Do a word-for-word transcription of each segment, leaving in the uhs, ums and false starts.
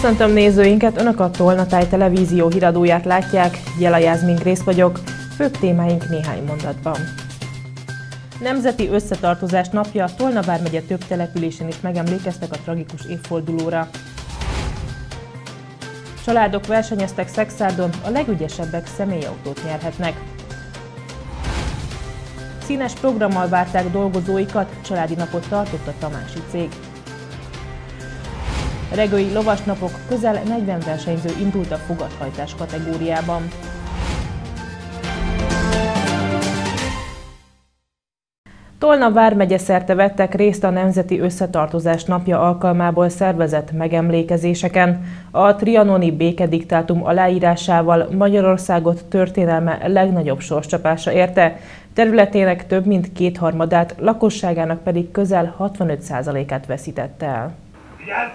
Köszöntöm nézőinket, Önök a Tolnatáj televízió híradóját látják, Jela Jászmin Grész vagyok, főbb témáink néhány mondatban. Nemzeti összetartozás napja, Tolna vármegye több településen is megemlékeztek a tragikus évfordulóra. Családok versenyeztek Szexárdon, a legügyesebbek személyautót nyerhetnek. Színes programmal várták dolgozóikat, családi napot tartott a tamási cég. Regői lovasnapok, közel negyven versenyző indult a fogathajtás kategóriában. Tolna vármegye szerte vettek részt a Nemzeti Összetartozás napja alkalmából szervezett megemlékezéseken. A trianoni békediktátum aláírásával Magyarországot történelme legnagyobb sorscsapása érte, területének több mint kétharmadát, lakosságának pedig közel hatvanöt százalékát veszítette el. Vigyázz!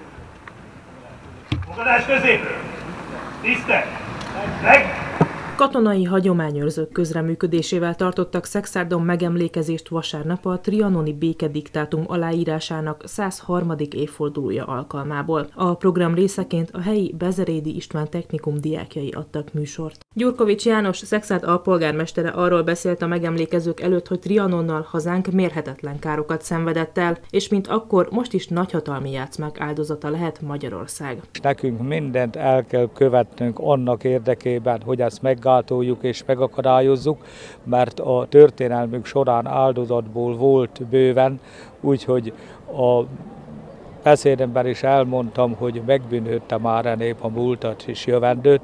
Fogadás középről! Tisztek! Meg! Katonai hagyományőrzők közreműködésével tartottak Szexárdon megemlékezést vasárnap a trianoni békediktátum aláírásának száz harmadik évfordulója alkalmából. A program részeként a helyi Bezerédi István Technikum diákjai adtak műsort. Gyurkovics János, Szexárd alpolgármestere arról beszélt a megemlékezők előtt, hogy Trianonnal hazánk mérhetetlen károkat szenvedett el, és mint akkor most is nagyhatalmi játszmák áldozata lehet Magyarország. Nekünk mindent el kell követnünk annak érdekében, hogy ezt meggátoljuk és megakadályozzuk, mert a történelmünk során áldozatból volt bőven, úgyhogy a beszédemben is elmondtam, hogy megbűnhődte már a nép a múltat és jövendőt.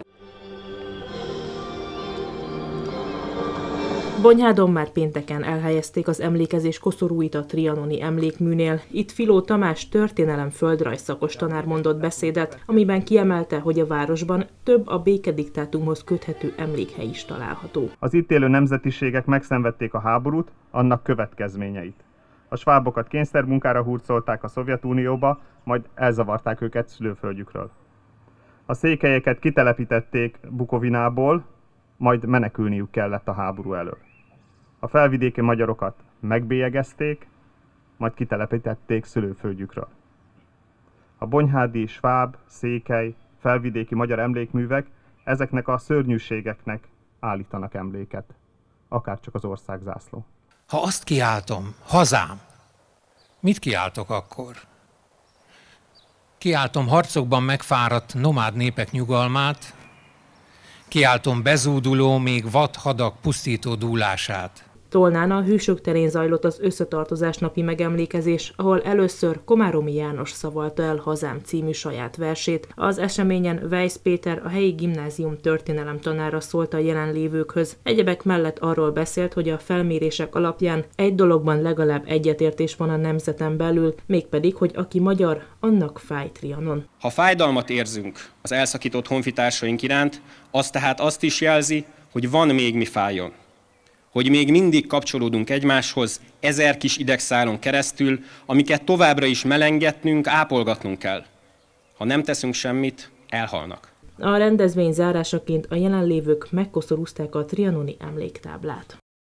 Bonyhádon már pénteken elhelyezték az emlékezés koszorúit a trianoni emlékműnél. Itt Filó Tamás történelem földrajz szakos tanár mondott beszédet, amiben kiemelte, hogy a városban több a békediktátumhoz köthető emlékhely is található. Az itt élő nemzetiségek megszenvedték a háborút, annak következményeit. A svábokat kényszermunkára hurcolták a Szovjetunióba, majd elzavarták őket szülőföldjükről. A székelyeket kitelepítették Bukovinából, majd menekülniük kellett a háború elől. A felvidéki magyarokat megbélyegezték, majd kitelepítették szülőföldjükről. A bonyhádi, sváb, székely, felvidéki magyar emlékművek ezeknek a szörnyűségeknek állítanak emléket, akárcsak az országzászló. Ha azt kiáltom, hazám, mit kiáltok akkor? Kiáltom harcokban megfáradt nomád népek nyugalmát, kiáltom bezúduló, még vad hadak pusztító dúlását. Tolnán a Hősök terén zajlott az összetartozás napi megemlékezés, ahol először Komáromi János szavalta el Hazám című saját versét. Az eseményen Weisz Péter, a helyi gimnázium történelem tanára szólt a jelenlévőkhöz. Egyebek mellett arról beszélt, hogy a felmérések alapján egy dologban legalább egyetértés van a nemzeten belül, mégpedig, hogy aki magyar, annak fáj Trianon. Ha fájdalmat érzünk az elszakított honfitársaink iránt, az tehát azt is jelzi, hogy van még mi fájjon. Hogy még mindig kapcsolódunk egymáshoz ezer kis idegszálon keresztül, amiket továbbra is melengetnünk, ápolgatnunk kell. Ha nem teszünk semmit, elhalnak. A rendezvény zárásaként a jelenlévők megkoszorúzták a trianoni emléktáblát.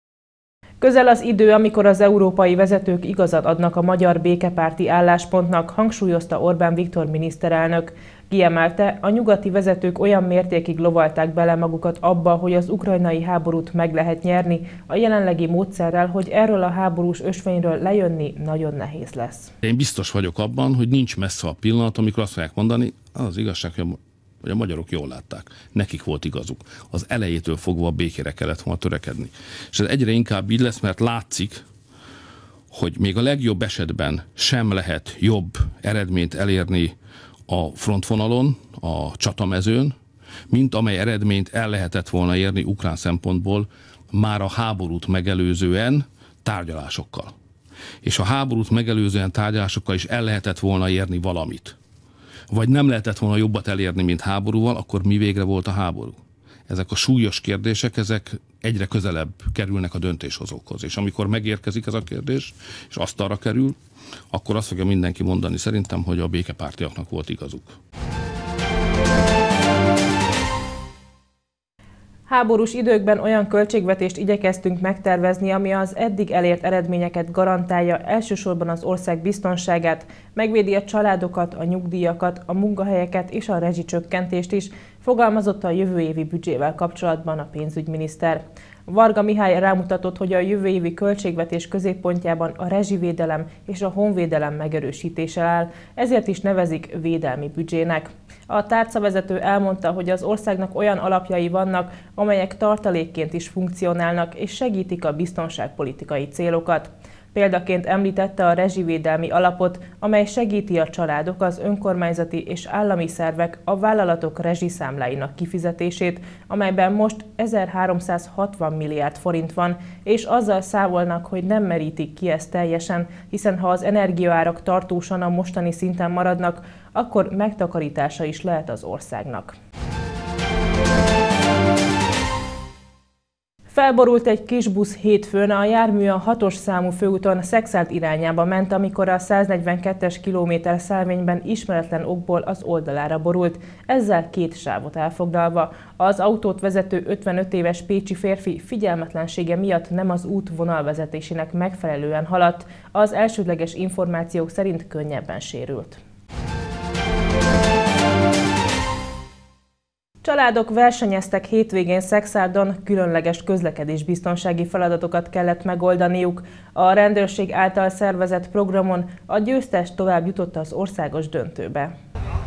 Közel az idő, amikor az európai vezetők igazat adnak a magyar békepárti álláspontnak, hangsúlyozta Orbán Viktor miniszterelnök. Kiemelte, a nyugati vezetők olyan mértékig lovalták bele magukat abba, hogy az ukrajnai háborút meg lehet nyerni, a jelenlegi módszerrel, hogy erről a háborús ösvényről lejönni nagyon nehéz lesz. Én biztos vagyok abban, hogy nincs messze a pillanat, amikor azt fogják mondani, az igazság, hogy a magyarok jól látták. Nekik volt igazuk. Az elejétől fogva a békére kellett volna törekedni. És ez egyre inkább így lesz, mert látszik, hogy még a legjobb esetben sem lehet jobb eredményt elérni a frontvonalon, a csatamezőn, mint amely eredményt el lehetett volna érni ukrán szempontból már a háborút megelőzően tárgyalásokkal. És a háborút megelőzően tárgyalásokkal is el lehetett volna érni valamit. Vagy nem lehetett volna jobbat elérni, mint háborúval, akkor mi végre volt a háború? Ezek a súlyos kérdések, ezek egyre közelebb kerülnek a döntéshozókhoz. És amikor megérkezik ez a kérdés, és asztalra kerül, akkor azt fogja mindenki mondani szerintem, hogy a békepártiaknak volt igazuk. Háborús időkben olyan költségvetést igyekeztünk megtervezni, ami az eddig elért eredményeket garantálja, elsősorban az ország biztonságát, megvédi a családokat, a nyugdíjakat, a munkahelyeket és a rezsicsökkentést is, fogalmazott a jövő évi büdzsével kapcsolatban a pénzügyminiszter. Varga Mihály rámutatott, hogy a jövő évi költségvetés középpontjában a rezsivédelem és a honvédelem megerősítése áll, ezért is nevezik védelmi büdzsének. A tárcavezető elmondta, hogy az országnak olyan alapjai vannak, amelyek tartalékként is funkcionálnak és segítik a biztonságpolitikai célokat. Példaként említette a rezsivédelmi alapot, amely segíti a családok, az önkormányzati és állami szervek a vállalatok rezsiszámláinak kifizetését, amelyben most ezerháromszázhatvan milliárd forint van, és azzal számolnak, hogy nem merítik ki ezt teljesen, hiszen ha az energiaárak tartósan a mostani szinten maradnak, akkor megtakarítása is lehet az országnak. Felborult egy kis busz hétfőn, a jármű a hatos számú főúton Szekszárd irányába ment, amikor a száznegyvenkettes kilométer szelvényben ismeretlen okból az oldalára borult, ezzel két sávot elfoglalva. Az autót vezető ötvenöt éves pécsi férfi figyelmetlensége miatt nem az út vonalvezetésének megfelelően haladt, az elsődleges információk szerint könnyebben sérült. Családok versenyeztek hétvégén Szekszárdon, különleges közlekedésbiztonsági feladatokat kellett megoldaniuk. A rendőrség által szervezett programon a győztes tovább jutott az országos döntőbe.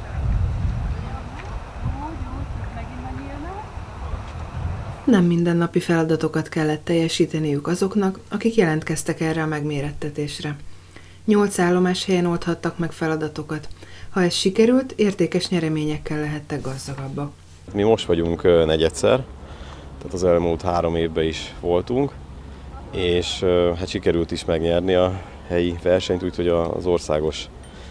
Nem mindennapi feladatokat kellett teljesíteniük azoknak, akik jelentkeztek erre a megmérettetésre. Nyolc állomáshelyen oldhattak meg feladatokat. Ha ez sikerült, értékes nyereményekkel lehettek gazdagabbak. Mi most vagyunk negyedszer, tehát az elmúlt három évben is voltunk, és hát sikerült is megnyerni a helyi versenyt, úgyhogy az országos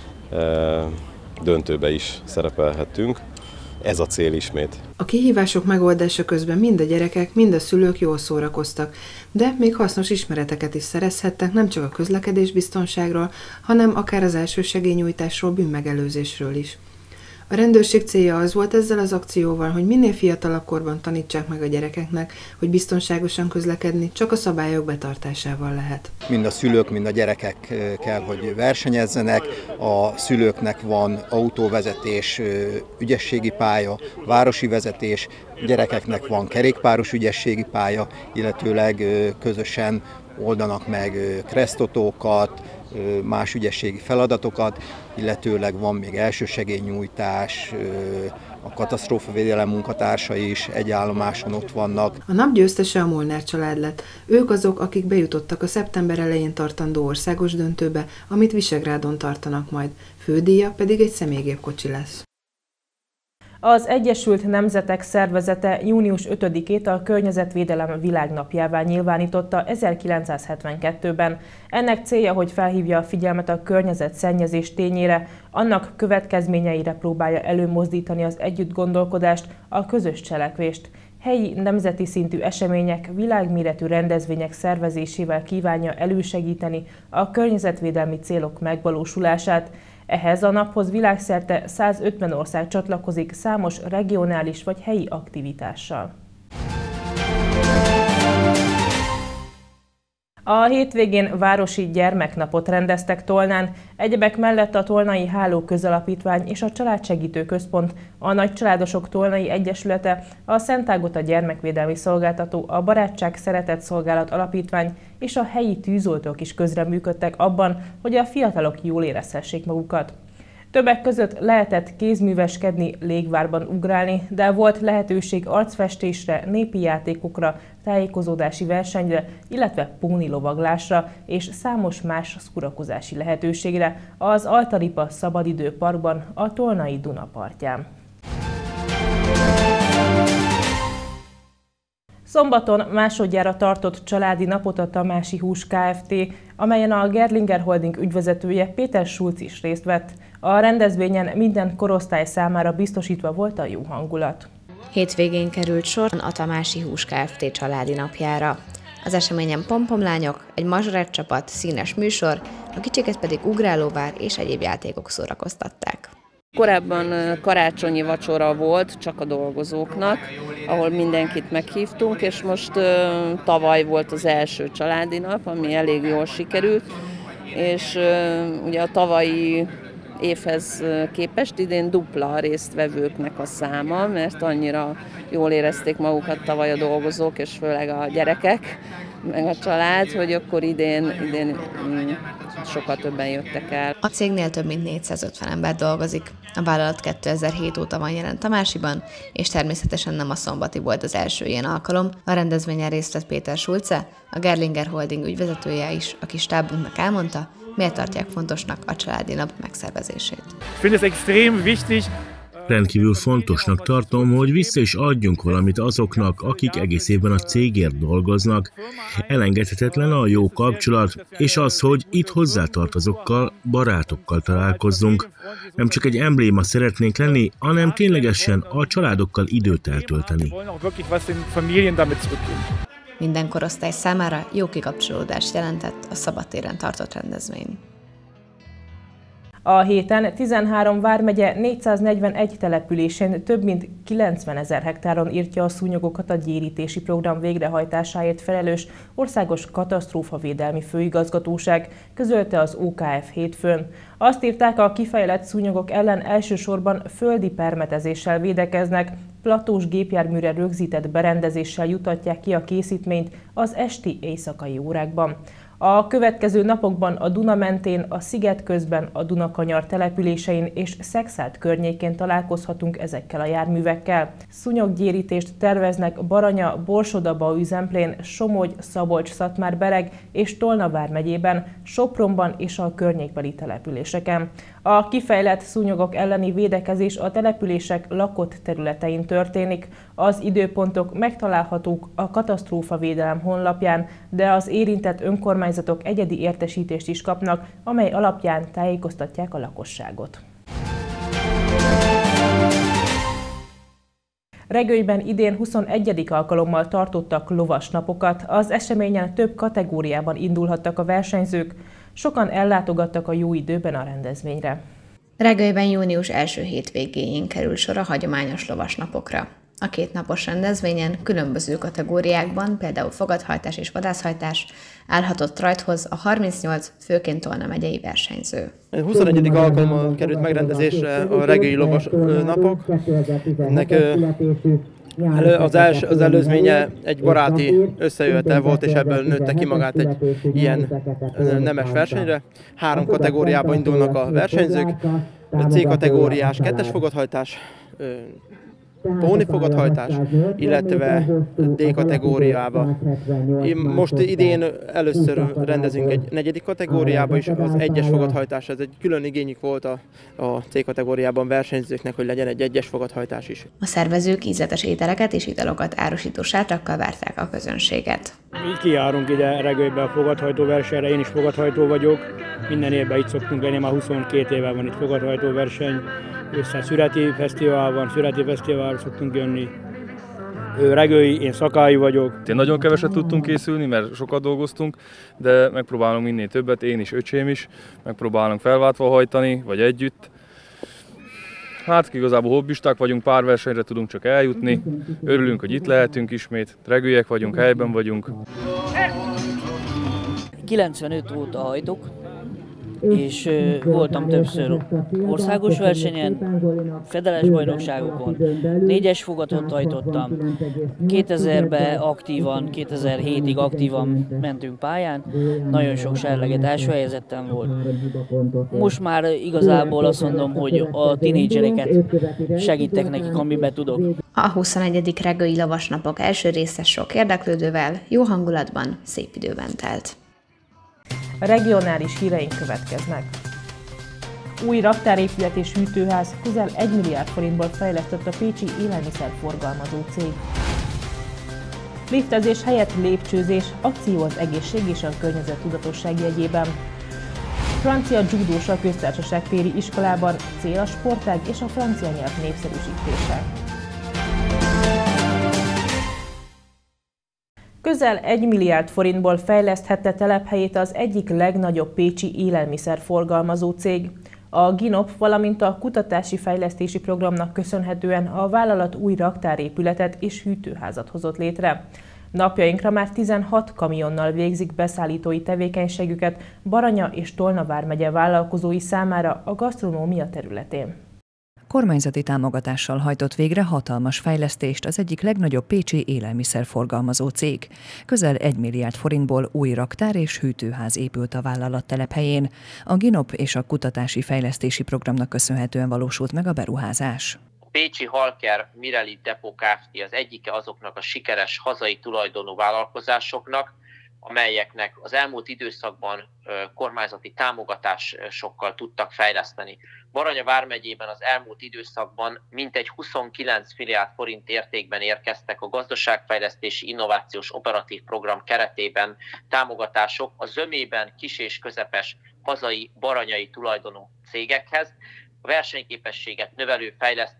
döntőbe is szerepelhettünk. Ez a cél ismét. A kihívások megoldása közben mind a gyerekek, mind a szülők jól szórakoztak, de még hasznos ismereteket is szerezhettek nem csak a közlekedésbiztonságról, hanem akár az elsősegélynyújtásról, bűnmegelőzésről is. A rendőrség célja az volt ezzel az akcióval, hogy minél fiatalabb korban tanítsák meg a gyerekeknek, hogy biztonságosan közlekedni csak a szabályok betartásával lehet. Mind a szülők, mind a gyerekek kell, hogy versenyezzenek. A szülőknek van autóvezetés, ügyességi pálya, városi vezetés, gyerekeknek van kerékpáros ügyességi pálya, illetőleg közösen oldanak meg kresztotókat, más ügyességi feladatokat, illetőleg van még elsősegélynyújtás, a katasztrófavédelem munkatársai is egy állomáson ott vannak. A nap győztese a Molnár család lett. Ők azok, akik bejutottak a szeptember elején tartandó országos döntőbe, amit Visegrádon tartanak majd. Fődíja pedig egy személygépkocsi lesz. Az Egyesült Nemzetek Szervezete június ötödikét a Környezetvédelem világnapjává nyilvánította ezerkilencszázhetvenkettőben. Ennek célja, hogy felhívja a figyelmet a környezetszennyezés tényére, annak következményeire próbálja előmozdítani az együttgondolkodást, a közös cselekvést. Helyi nemzeti szintű események, világméretű rendezvények szervezésével kívánja elősegíteni a környezetvédelmi célok megvalósulását. Ehhez a naphoz világszerte százötven ország csatlakozik számos regionális vagy helyi aktivitással. A hétvégén városi gyermeknapot rendeztek Tolnán, egyebek mellett a Tolnai Háló Közalapítvány és a Családsegítő Központ, a Nagycsaládosok Tolnai Egyesülete, a Szent Ágota Gyermekvédelmi Szolgáltató, a Barátság Szeretet Szolgálat Alapítvány és a helyi tűzoltók is közreműködtek abban, hogy a fiatalok jól érezhessék magukat. Többek között lehetett kézműveskedni, légvárban ugrálni, de volt lehetőség arcfestésre, népi játékokra, tájékozódási versenyre, illetve pónilovaglásra és számos más szórakozási lehetőségre az Altaripa Szabadidőparkban, a Tolnai Duna partján. Szombaton másodjára tartott családi napot a Tamási Hús Kft., amelyen a Gerlinger Holding ügyvezetője Péter Schulz is részt vett. A rendezvényen minden korosztály számára biztosítva volt a jó hangulat. Hétvégén került sor a Tamási Hús Kft. Családi napjára. Az eseményen pompomlányok, egy mazsolett csapat, színes műsor, a kicsiket pedig ugrálóvár és egyéb játékok szórakoztatták. Korábban karácsonyi vacsora volt csak a dolgozóknak, ahol mindenkit meghívtunk, és most tavaly volt az első családi nap, ami elég jól sikerült, és ugye a tavalyi évhez képest idén dupla a résztvevőknek a száma, mert annyira jól érezték magukat tavaly a dolgozók, és főleg a gyerekek, meg a család, hogy akkor idén, idén sokkal többen jöttek el. A cégnél több mint négyszázötven ember dolgozik. A vállalat kétezer-hét óta van jelen Tamásiban, és természetesen nem a szombati volt az első ilyen alkalom. A rendezvényen részt vett Péter Schulze, a Gerlinger Holding ügyvezetője is, aki stábunknak elmondta, miért tartják fontosnak a családi nap megszervezését. Rendkívül fontosnak tartom, hogy vissza is adjunk valamit azoknak, akik egész évben a cégért dolgoznak. Elengedhetetlen a jó kapcsolat, és az, hogy itt hozzátartozókkal, barátokkal találkozzunk. Nem csak egy embléma szeretnénk lenni, hanem ténylegesen a családokkal időt eltölteni. Minden korosztály számára jó kikapcsolódást jelentett a szabadtéren tartott rendezvény. A héten tizenhárom vármegye négyszáznegyvenegy településén több mint kilencvenezer hektáron írtja a szúnyogokat a gyérítési program végrehajtásáért felelős Országos Katasztrófavédelmi Főigazgatóság, közölte az o ká ef hétfőn. Azt írták, a kifejlett szúnyogok ellen elsősorban földi permetezéssel védekeznek, platós gépjárműre rögzített berendezéssel jutatják ki a készítményt az esti éjszakai órákban. A következő napokban a Duna mentén, a sziget közben, a Dunakanyar településein és Szekszárd környékén találkozhatunk ezekkel a járművekkel. Szúnyoggyérítést terveznek Baranya, Borsod-Abaúj-Zemplén, Somogy, Szabolcs-Szatmár-Bereg és Tolna vármegyében, Sopronban és a környékbeli településeken. A kifejlett szúnyogok elleni védekezés a települések lakott területein történik. Az időpontok megtalálhatók a katasztrófavédelem honlapján, de az érintett önkormányzatok egyedi értesítést is kapnak, amely alapján tájékoztatják a lakosságot. Regőjben idén huszonegyedik alkalommal tartottak lovasnapokat. Az eseményen több kategóriában indulhattak a versenyzők, sokan ellátogattak a jó időben a rendezvényre. Regőjben június első hétvégéjén kerül sor a hagyományos lovasnapokra. A kétnapos rendezvényen különböző kategóriákban, például fogadhajtás és vadászhajtás, állhatott rajthoz a harmincnyolc főként Tolna megyei versenyző. huszonegyedik alkalommal került megrendezésre a regői lovas napok. Ennek az, els, az előzménye egy baráti összejövetel volt, és ebből nőtte ki magát egy ilyen nemes versenyre. Három kategóriában indulnak a versenyzők. C kategóriás kettes fogadhajtás, póni fogadhajtás, illetve D kategóriába. Most idén először rendezünk egy negyedik kategóriába is, az egyes fogadhajtás, ez egy külön igényük volt a, a C kategóriában versenyzőknek, hogy legyen egy egyes fogadhajtás is. A szervezők ízletes ételeket és italokat árusító sátrakkal várták a közönséget. Mi kijárunk ide Regőjbe a fogadhajtó versenyre, én is fogadhajtó vagyok. Minden évben itt szoktunk lenni, már huszonkét éve van itt fogadhajtó verseny. Össze Szüreti Fesztivál van, Szüreti Fesztiválra szoktunk jönni. Ő Regői, én Szakály vagyok. Én nagyon keveset tudtunk készülni, mert sokat dolgoztunk, de megpróbálunk minél többet, én is, öcsém is. Megpróbálunk felváltva hajtani, vagy együtt. Hát igazából hobbisták vagyunk, pár versenyre tudunk csak eljutni. Örülünk, hogy itt lehetünk ismét. Regőiek vagyunk, helyben vagyunk. kilencvenöt óta hajtok, és voltam többször országos versenyen, fedeles bajnokságokon, négyes fogatot hajtottam, kétezerben aktívan, kétezer-hétig aktívan mentünk pályán, nagyon sok serleget első helyezettem volt. Most már igazából azt mondom, hogy a tinédzsereket segítek nekik, amiben tudok. A huszonegyedik Regői Lovasnapok első része sok érdeklődővel, jó hangulatban, szép időben telt. A regionális híreink következnek. Új raktárépület és hűtőház közel egy milliárd forintból fejlesztett a pécsi élelmiszerforgalmazó cég. Liftezés helyett lépcsőzés, akció az egészség és a környezettudatosság jegyében. Francia judós a köztársaságtéri iskolában, cél a sportág és a francia nyelv népszerűsítése. Közel egy milliárd forintból fejleszthette telephelyét az egyik legnagyobb pécsi élelmiszerforgalmazó cég. A GINOP, valamint a Kutatási Fejlesztési Programnak köszönhetően a vállalat új raktárépületet és hűtőházat hozott létre. Napjainkra már tizenhat kamionnal végzik beszállítói tevékenységüket Baranya és Tolna vármegye vállalkozói számára a gasztronómia területén. Kormányzati támogatással hajtott végre hatalmas fejlesztést az egyik legnagyobb pécsi élelmiszerforgalmazó cég. Közel egy milliárd forintból új raktár és hűtőház épült a vállalat telephelyén. A GINOP és a Kutatási Fejlesztési Programnak köszönhetően valósult meg a beruházás. A pécsi Halker Mirelit Depot Kft. Az egyike azoknak a sikeres hazai tulajdonú vállalkozásoknak, amelyeknek az elmúlt időszakban kormányzati támogatásokkal tudtak fejleszteni. Baranya vármegyében az elmúlt időszakban mintegy huszonkilenc milliárd forint értékben érkeztek a gazdaságfejlesztési innovációs operatív program keretében támogatások a zömében kis és közepes hazai baranyai tulajdonú cégekhez, a versenyképességet növelő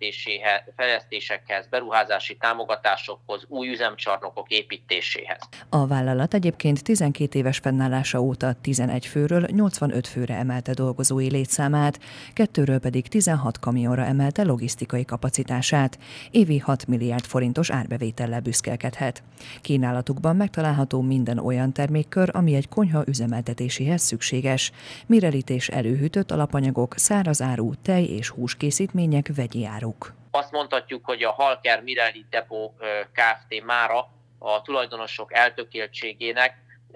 fejlesztésekhez, beruházási támogatásokhoz, új üzemcsarnokok építéséhez. A vállalat egyébként tizenkét éves fennállása óta tizenegy főről nyolcvanöt főre emelte dolgozói létszámát, kettőről pedig tizenhat kamionra emelte logisztikai kapacitását. Évi hat milliárd forintos árbevétellel büszkélkedhet. Kínálatukban megtalálható minden olyan termékkör, ami egy konyha üzemeltetéséhez szükséges. Mirelítés, előhűtött alapanyagok, szárazáru, tej és húskészítmények, vegyi áruk. Azt mondhatjuk, hogy a Halker Mirelit Depot Kft. Mára a tulajdonosok eltökéltségének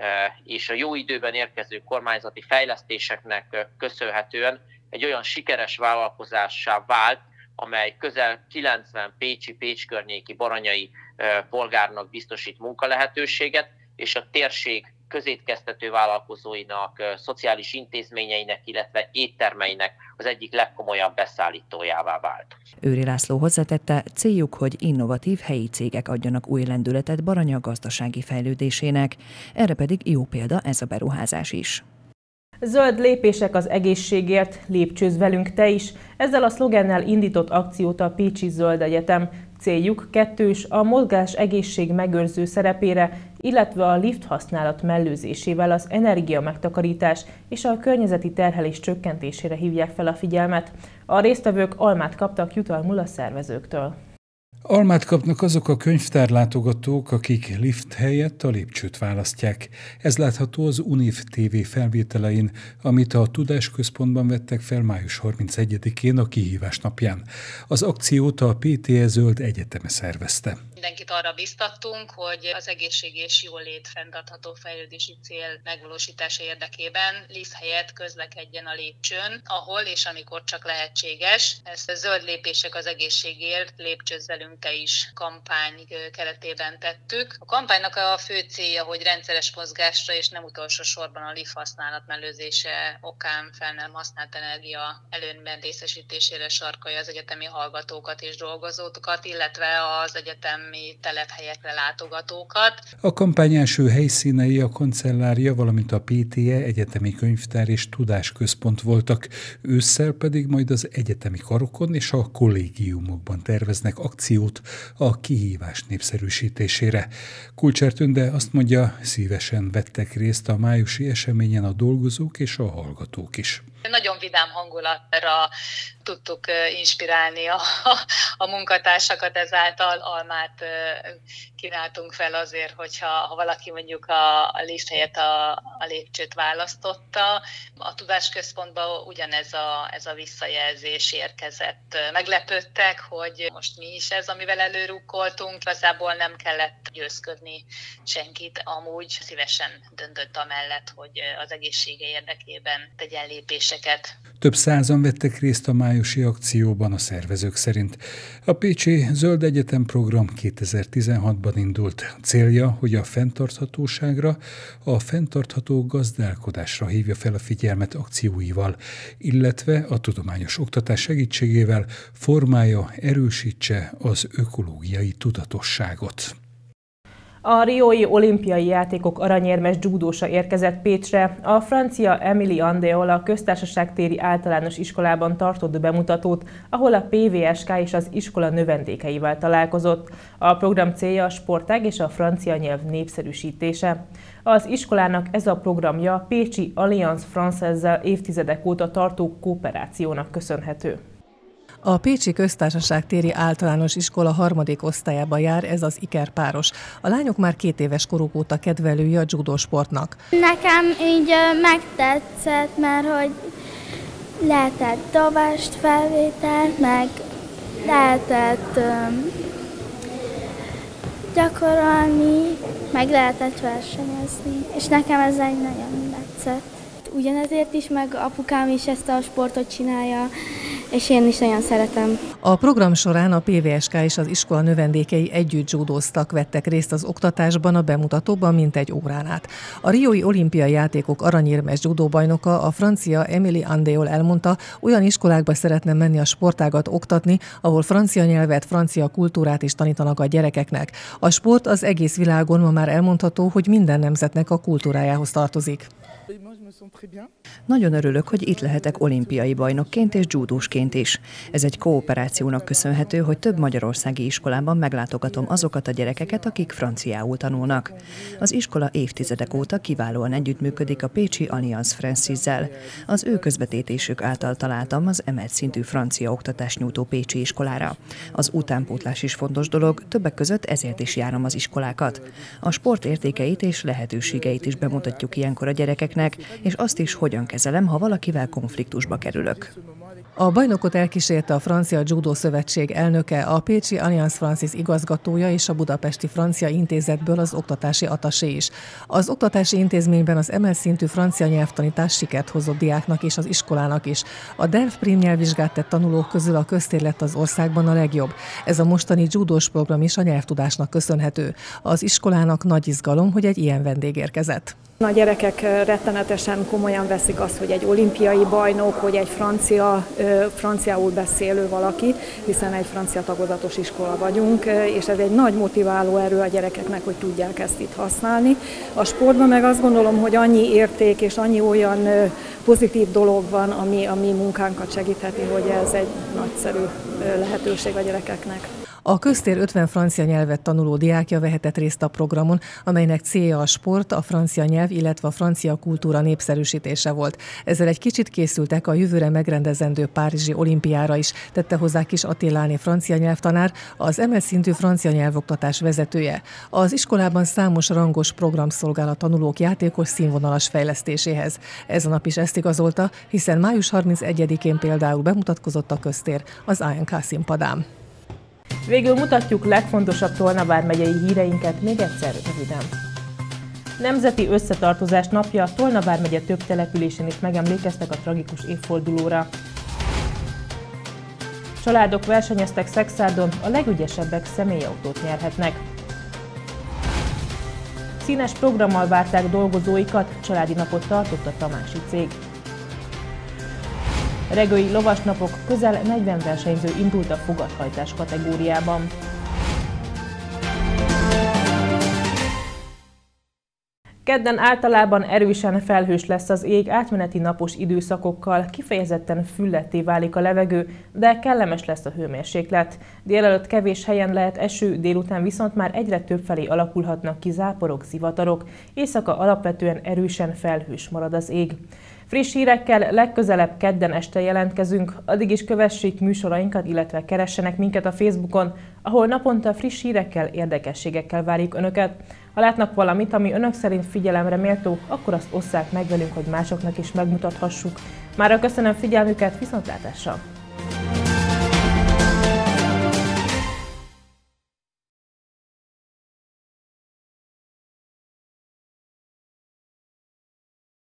és a jó időben érkező kormányzati fejlesztéseknek köszönhetően egy olyan sikeres vállalkozássá vált, amely közel kilencven pécsi, Pécs környéki baranyai polgárnak biztosít munkalehetőséget, és a térség közétkeztető vállalkozóinak, szociális intézményeinek, illetve éttermeinek az egyik legkomolyabb beszállítójává vált. Őri László hozzátette, céljuk, hogy innovatív helyi cégek adjanak új lendületet Baranya gazdasági fejlődésének, erre pedig jó példa ez a beruházás is. Zöld lépések az egészségért, lépcsőzz velünk te is. Ezzel a szlogennel indított akciót a Pécsi Zöld Egyetem. Céljuk kettős, a mozgás egészség megőrző szerepére, illetve a lift használat mellőzésével az energia megtakarítás és a környezeti terhelés csökkentésére hívják fel a figyelmet. A résztvevők almát kaptak jutalmul a szervezőktől. Almát kapnak azok a könyvtárlátogatók, akik lift helyett a lépcsőt választják. Ez látható az Univ té vé felvételein, amit a Tudásközpontban vettek fel május harmincegyedikén a kihívás napján. Az akciót a pé té e Zöld Egyeteme szervezte. Mindenkit arra biztattunk, hogy az egészség és jólét fenntartható fejlődési cél megvalósítása érdekében lift helyett közlekedjen a lépcsőn, ahol és amikor csak lehetséges. Ezt a zöld lépések az egészségért, lépcsőzz velünk te is kampány keretében tettük. A kampánynak a fő célja, hogy rendszeres mozgásra és nem utolsó sorban a lift használat mellőzése okán fel nem használt energia előnyben részesítésére sarkalja az egyetemi hallgatókat és dolgozókat, illetve az egyetemi telephelyekre látogatókat. A kampány első helyszínei a kancellária, valamint a pé té e Egyetemi Könyvtár és Tudásközpont voltak. Ősszel pedig majd az egyetemi karokon és a kollégiumokban terveznek akciót a kihívás népszerűsítésére. Kulcsár Tünde azt mondja, szívesen vettek részt a májusi eseményen a dolgozók és a hallgatók is. Nagyon vidám hangulatra tudtuk inspirálni a, a munkatársakat, ezáltal almát kínáltunk fel azért, hogyha ha valaki mondjuk a, a lift helyett a, a lépcsőt választotta. A Tudásközpontban ugyanez a, ez a visszajelzés érkezett. Meglepődtek, hogy most mi is ez, amivel előrukkoltunk. Igazából nem kellett győzködni senkit, amúgy szívesen döntött amellett, hogy az egészsége érdekében tegyen lépéseket. Több százan vettek részt a májusi akcióban a szervezők szerint. A Pécsi Zöld Egyetem program kétezer-tizenhatban indult. Célja, hogy a fenntarthatóságra, a fenntartható gazdálkodásra hívja fel a figyelmet akcióival, illetve a tudományos oktatás segítségével formálja, erősítse az ökológiai tudatosságot. A riói olimpiai játékok aranyérmes dzsúdósa érkezett Pécsre. A francia Émilie Andéol a Köztársaság téri általános iskolában tartott bemutatót, ahol a pé vé es ká és az iskola növendékeivel találkozott. A program célja a sportág és a francia nyelv népszerűsítése. Az iskolának ez a programja a pécsi Alliance Française-zel évtizedek óta tartó kooperációnak köszönhető. A Pécsi Köztársaság téri általános iskola harmadik osztályába jár ez az ikerpáros. A lányok már két éves koruk óta kedvelői a dzsúdósportnak. Nekem így megtetszett, mert hogy lehetett dobást felvételt, meg lehetett um, gyakorolni, meg lehetett versenyezni, és nekem ez egy nagyon tetszett. Ugyanezért is, meg apukám is ezt a sportot csinálja, és én is nagyon szeretem. A program során a pé vé es ká és az iskola növendékei együtt dzsúdóztak, vettek részt az oktatásban, a bemutatóban mintegy órán át. A riói olimpiai játékok aranyérmes dzsúdóbajnoka, a francia Émilie Andéol elmondta, olyan iskolákba szeretne menni a sportágat oktatni, ahol francia nyelvet, francia kultúrát is tanítanak a gyerekeknek. A sport az egész világon ma már elmondható, hogy minden nemzetnek a kultúrájához tartozik. Nagyon örülök, hogy itt lehetek olimpiai bajnokként és dzsúdósként is. Ez egy kooperációnak köszönhető, hogy több magyarországi iskolában meglátogatom azokat a gyerekeket, akik franciául tanulnak. Az iskola évtizedek óta kiválóan együttműködik a pécsi Alliance Française-zel. Az ő közvetítésük által találtam az emelt szintű francia oktatást nyújtó pécsi iskolára. Az utánpótlás is fontos dolog, többek között ezért is járom az iskolákat. A sport értékeit és lehetőségeit is bemutatjuk ilyenkor a gyerekeknek, és azt is, hogyan kezelem, ha valakivel konfliktusba kerülök. A bajnokot elkísérte a Francia Judo Szövetség elnöke, a pécsi Alliance Française igazgatója és a budapesti francia intézetből az oktatási atasé is. Az oktatási intézményben az emelt szintű francia nyelvtanítás sikert hozott diáknak és az iskolának is. A DELF Prim nyelvvizsgát tett tanulók közül a köztér lett az országban a legjobb. Ez a mostani judós program is a nyelvtudásnak köszönhető. Az iskolának nagy izgalom, hogy egy ilyen vendég érkezett. A gyerekek rettenetesen komolyan veszik azt, hogy egy olimpiai bajnok, hogy egy francia, franciául beszélő valaki, hiszen egy francia tagozatos iskola vagyunk, és ez egy nagy motiváló erő a gyerekeknek, hogy tudják ezt itt használni. A sportban meg azt gondolom, hogy annyi érték és annyi olyan pozitív dolog van, ami a mi munkánkat segítheti, hogy ez egy nagyszerű lehetőség a gyerekeknek. A köztér ötven francia nyelvet tanuló diákja vehetett részt a programon, amelynek célja a sport, a francia nyelv, illetve a francia kultúra népszerűsítése volt. Ezzel egy kicsit készültek a jövőre megrendezendő párizsi olimpiára is, tette hozzá Kis Attiláné francia nyelvtanár, az emelt szintű francia nyelvoktatás vezetője. Az iskolában számos rangos program szolgál a tanulók játékos színvonalas fejlesztéséhez. Ez a nap is ezt igazolta, hiszen május harmincegyedikén például bemutatkozott a köztér az á en ká színpadán. Végül mutatjuk legfontosabb Tolna vármegyei híreinket még egyszer röviden. Nemzeti összetartozás napja, Tolna vármegye több településén is megemlékeztek a tragikus évfordulóra. Családok versenyeztek Szekszárdon, a legügyesebbek személyautót nyerhetnek. Színes programmal várták dolgozóikat, családi napot tartott a tamási cég. Regői lovasnapok, közel negyven versenyző indult a fogadhajtás kategóriában. Kedden általában erősen felhős lesz az ég, átmeneti napos időszakokkal, kifejezetten fülletté válik a levegő, de kellemes lesz a hőmérséklet. Délelőtt kevés helyen lehet eső, délután viszont már egyre több felé alakulhatnak ki záporok, zivatarok, éjszaka alapvetően erősen felhős marad az ég. Friss hírekkel legközelebb kedden este jelentkezünk, addig is kövessék műsorainkat, illetve keressenek minket a Facebookon, ahol naponta friss hírekkel, érdekességekkel várjuk Önöket. Ha látnak valamit, ami Önök szerint figyelemre méltó, akkor azt osszák meg velünk, hogy másoknak is megmutathassuk. Mára köszönöm figyelmüket, viszontlátásra!